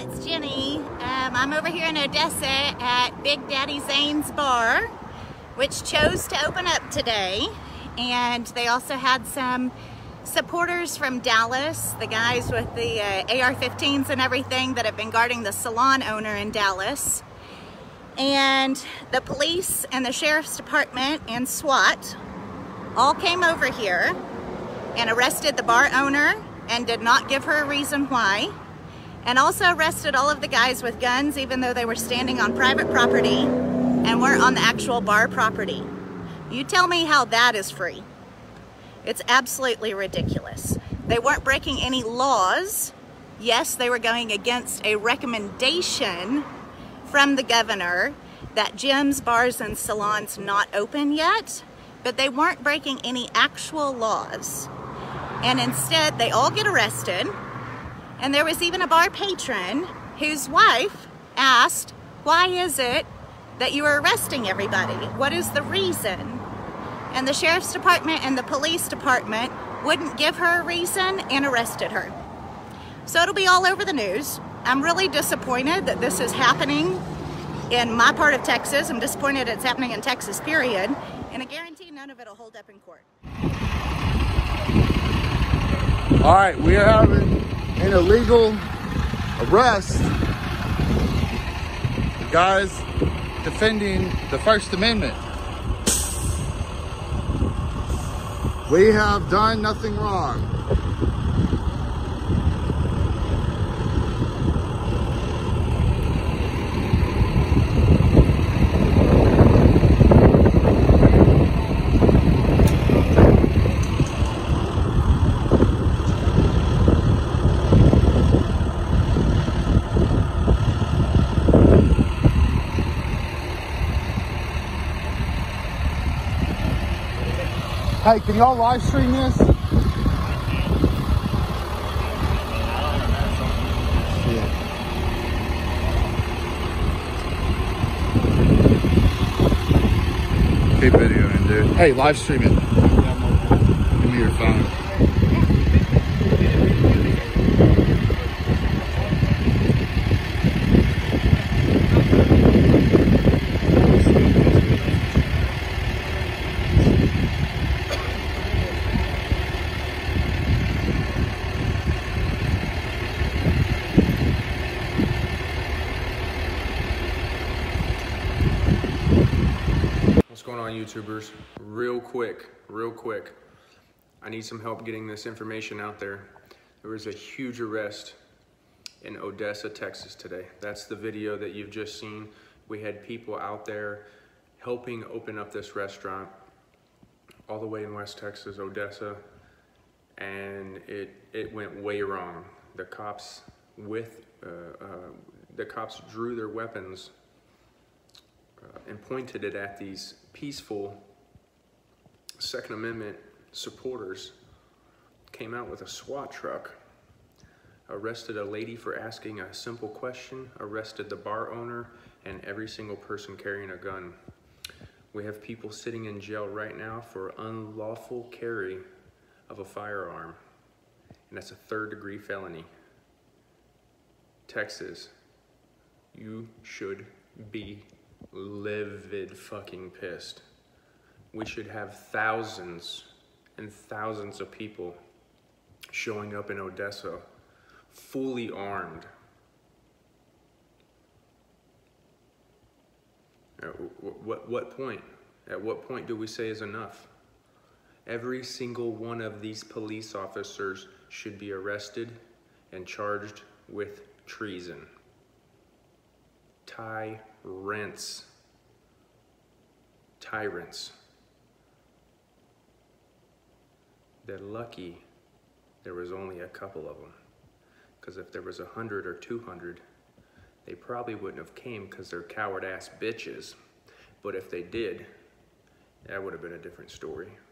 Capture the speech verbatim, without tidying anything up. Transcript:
it's Jenny. Um, I'm over here in Odessa at Big Daddy Zane's Bar, which chose to open up today. And they also had some supporters from Dallas, the guys with the uh, A R fifteens and everything that have been guarding the salon owner in Dallas. And the police and the sheriff's department and SWAT all came over here and arrested the bar owner and did not give her a reason why, and also arrested all of the guys with guns even though they were standing on private property and weren't on the actual bar property. You tell me how that is free. It's absolutely ridiculous. They weren't breaking any laws. Yes, they were going against a recommendation from the governor that gyms, bars, and salons not open yet, but they weren't breaking any actual laws. And instead, they all get arrested. And there was even a bar patron whose wife asked, why is it that you are arresting everybody? What is the reason? And the sheriff's department and the police department wouldn't give her a reason and arrested her. So it'll be all over the news. I'm really disappointed that this is happening in my part of Texas. I'm disappointed it's happening in Texas, period. And I guarantee none of it'll hold up in court. All right, we are having an illegal arrest. The guys defending the First Amendment. We have done nothing wrong. Hey, can y'all live stream this? Keep videoing, dude. Hey, live stream it. Give me your phone. What's going on, YouTubers? Real quick, real quick. I need some help getting this information out there. There was a huge arrest in Odessa, Texas today. That's the video that you've just seen. We had people out there helping open up this restaurant all the way in West Texas, Odessa, and it, it went way wrong. The cops with, uh, uh, the cops drew their weapons Uh, and pointed it at these peaceful Second Amendment supporters, came out with a SWAT truck, arrested a lady for asking a simple question, arrested the bar owner, and every single person carrying a gun. We have people sitting in jail right now for unlawful carry of a firearm, and that's a third degree felony. Texas, you should be livid fucking pissed. We should have thousands and thousands of people showing up in Odessa fully armed. At what, what point? At what point do we say is enough? Every single one of these police officers should be arrested and charged with treason. Tyrants. Tyrants. They're lucky there was only a couple of them. Because if there was a hundred or two hundred, they probably wouldn't have came because they're coward ass bitches. But if they did, that would have been a different story.